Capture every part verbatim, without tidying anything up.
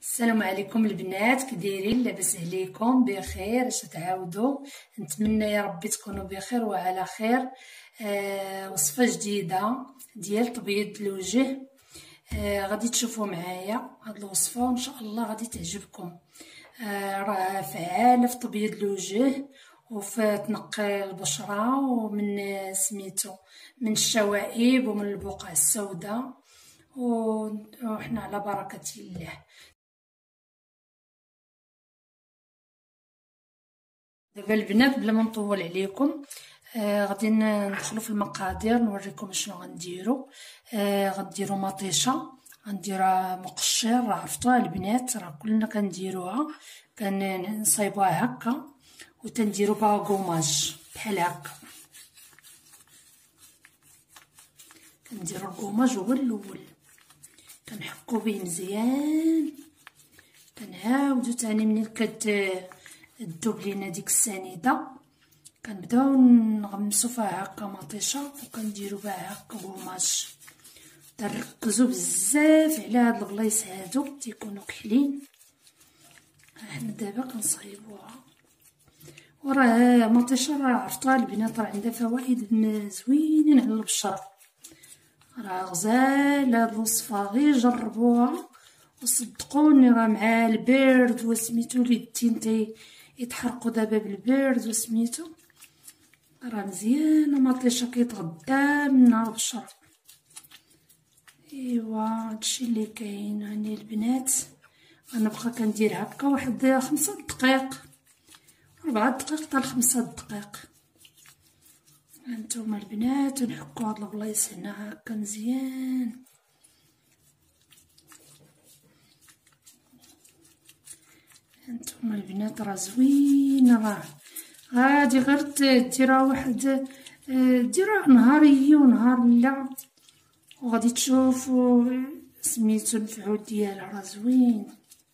السلام عليكم البنات، كدايرين؟ لاباس عليكم؟ بخير؟ اش تعاودوا؟ نتمنى يا ربي تكونوا بخير وعلى خير. آه وصفه جديده ديال تبييض الوجه. آه غادي تشوفوا معايا هاد الوصفه وان شاء الله غادي تعجبكم. آه راه فعاله في تبييض الوجه وفي تنقي البشره ومن سميتو من الشوائب ومن البقع السوداء، وحنا على بركه الله. دابا البنات بلا ما نطول عليكم، آه غادي ندخلوا في المقادير نوريكم شنو غنديروا. آه غنديروا مطيشه، غنديروا مقشر، راه عرفتوها البنات، راه كلنا كنديروها، كنصايبوها هكا وتنديروا بها كوماج بحال هكا. كنديروا الكوماج هو الاول، كنحكو به مزيان، كنعاودو تاني منين كت الذوب لينا ديك السنيده كنبداو نغمسو فيها هكا مطيشه وكنديرو بها هكا كوماج. تركزوا بزاف على هاد البلايص هادو تيكونوا كحلين. حنا دابا كنصايبوها، وراه مطيشه راه عرفتوها البنات، راه عندها فوائد زوينين على البشره، راه غزاله هاد الوصفه، غير جربوها وصدقوني راه مع البرد وسميتو اليدين تي يتحرقوا دابا بالبرد وسميتو، راه مزيانه مطيشه كيتغدى منها البشره. ايوا هادشي اللي كاين. هاني البنات غنبقى كندير هكا واحد خمسة دقائق، ربعة دقائق حتى لخمسة دقائق. هانتوما البنات ونحكو هاد البلايص هنا هكا مزيان. هانتوما البنات راه زوينه، راه غادي غير ديرها واحد ديرها نهاريه ونهار لا، وغادي تشوفوا سميتو المفعول ديالها راه زوين،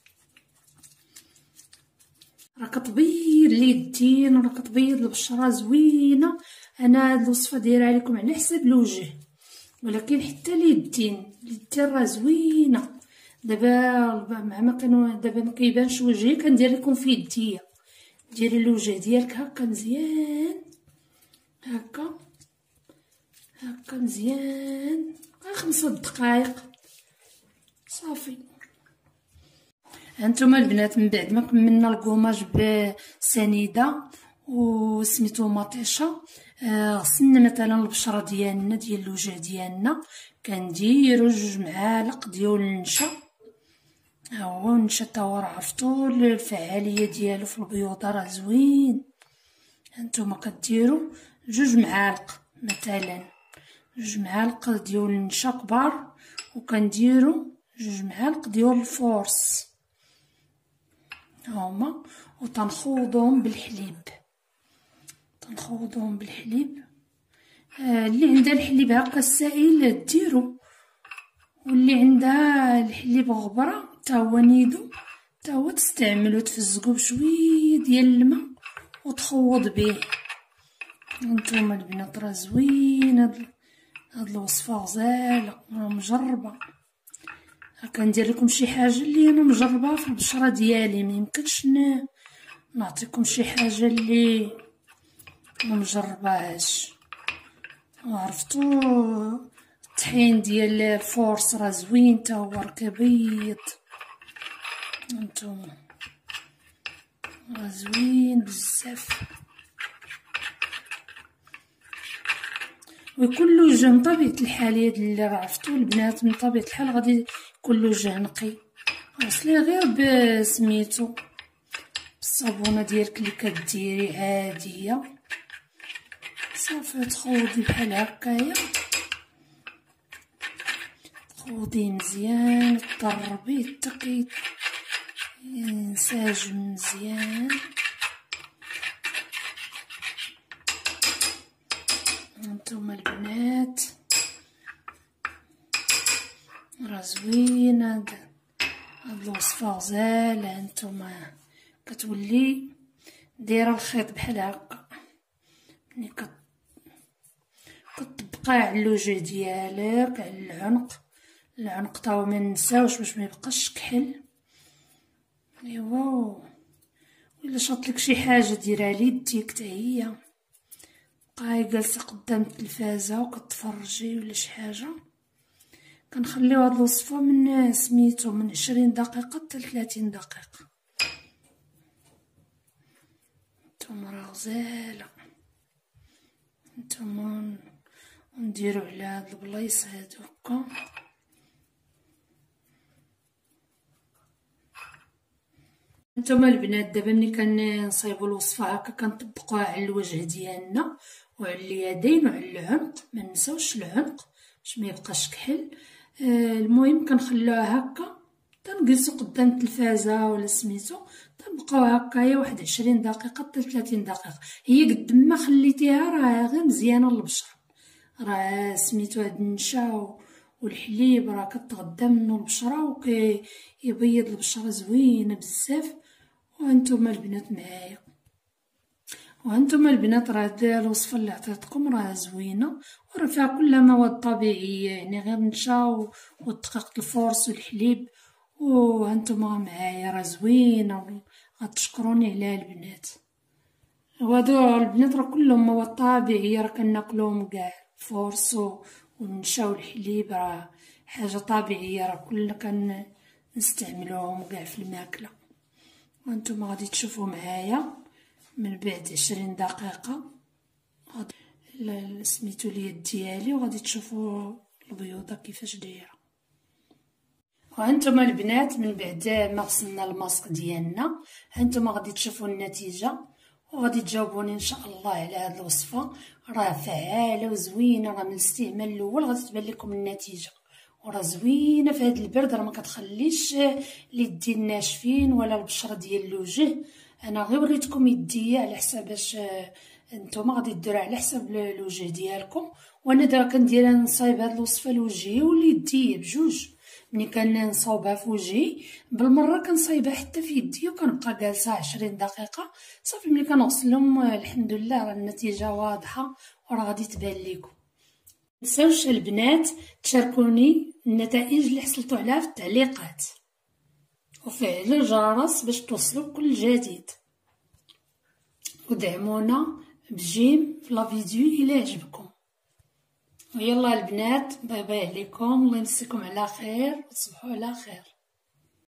راه كتبيض اليدين راه كتبيض البشره زوينه. انا هاد الوصفه دايرها لكم على حساب الوجه، ولكن حتى اليدين اليدين راه زوينه. دابا مع ما كانوا دابا ما كيبانش وجهي كندير لكم في يديا، ديري الوجه ديالك هكا مزيان، هكا هكا مزيان، غير خمسة دقائق صافي. هانتوما البنات من بعد ما كملنا الكوماج بسنيده وسميتو مطيشه، آه غسلنا مثلا البشره ديالنا ديال الوجه ديالنا، كنديروا جوج معالق ديال النشا. ها هو النشا تا هو راه عرفتو الفعاليه ديالو في البيوضه راه زوين. هانتوما كديروا جوج معالق مثلا، جوج معالق ديال النشا كبار، وكنديروا جوج معالق ديال الفورس هما، وتنخوضهم بالحليب، تنخوضهم بالحليب. آه اللي عندها الحليب هكا السائل ديرو، واللي عندها الحليب غبره تا هو نيدو تا هو تستعملو، تفزقو بشويه ديال الماء وتخوض به. هانتوما البنات راه زوين هاد هاد الوصفه، غزاله راه مجربه. كندير لكم شي حاجه اللي انا مجرباها في البشره ديالي، ما يمكنش نعطيكم شي حاجه اللي ما مجرباهاش. وعرفتو الطحين ديال الفورس راه زوين تا هو راه كيبيض، هانتوما راه زوين بزاف. ويكون وجه من طبيعه الحال، هاد اللي راه عرفتو البنات من طبيعه الحال غادي يكون وجه نقي. غسليه غير بسميتو بالصابونه ديالك اللي كديري عاديه صافي، تخوضي بحال هكايا، تخوضيه مزيان تضربيه حتى كينسجم مزيان. هانتوما البنات راه زوين هاد هاد الوصفه، غزاله. هانتوما كتولي دايره الخيط بحال هكا، ملي كطبقيه على الوجه ديالك على العنق، العنق تا هو ما ننساوش باش ما يبقاش كحل. ايوا الا شاطلك شي حاجه ديرها ليديك حتى هي، بقاي جالسه قدام التلفازه وكتفرجي ولا شي حاجه. كنخليو هاد الوصفه من سميتو من عشرين دقيقه حتى ثلاثين دقيقه. نتوما راه غزاله، نتوما ونديرو على هاد البلايص هادو هكا. نتوما البنات دابا ملي كنصايبو الوصفه هكا كنطبقوها على الوجه ديالنا وعلى اليدين وعلى العنق، ما نساوش العنق باش ما يبقاش كحل. آه المهم كنخلوها هكا تنجلسو قدام التلفازه ولا سميتو، تنبقاو هكايا واحد عشرين دقيقه حتى ثلاثين دقيقه. هي قد ما خليتيها راه غير مزيانه للبشره، راه سميتو هاد النشا والحليب راه كتغدا منو البشره وكيبيض البشره زوينه بزاف. وانتم البنات معايا، وانتم البنات راه هاد الوصفه اللي عطيتكم راه زوينه وراه فيها كل مواد طبيعيه، يعني غير النشا ودقيقه الفورس والحليب. وانتم معايا راه زوينه، غتشكروني عليها البنات. وهادو البنات راه كلهم مواد طبيعيه، راه كناكلوهم كاع الفورس والنشا والحليب راه حاجه طبيعيه، راه كلنا كنستعملوهم كاع في الماكله. وانتم غادي تشوفوا معايا من بعد عشرين دقيقه غادي سميتو اليد ديالي وغادي تشوفوا البيوضه كيفاش دايره. وانتم البنات من بعد ما غسلنا الماسك ديالنا هانتوما غادي تشوفوا النتيجه وغادي تجاوبوني ان شاء الله على هذه الوصفه. راه فعاله وزوينه، راه من الاستعمال الاول غادي تبان لكم النتيجه، وراه زوينه في هذا البرد، راه ما كتخليش اليدين ناشفين ولا البشره ديال الوجه. انا غير وريتكم يديا على حساب باش نتوما غادي ديروها على حساب الوجه ديالكم. وانا دابا كندير نصايب هذه الوصفه لوجهي وليديا بجوج. ملي كنصاوبها في وجهي بالمره كنصايبها حتى في يدي وكنبقى جالسه عشرين دقيقه صافي. ملي كنغسلهم الحمد لله راه النتيجه واضحه وراه غادي تبان لكم. متنساوش البنات تشاركوني النتائج اللي حصلتوا عليها في التعليقات وفعلوا الجرس باش توصلوا كل جديد، ودعمونا بجيم في لا فيديو الى عجبكم. ويلا البنات باي باي عليكم، الله يمسيكم على خير وتصبحوا على خير.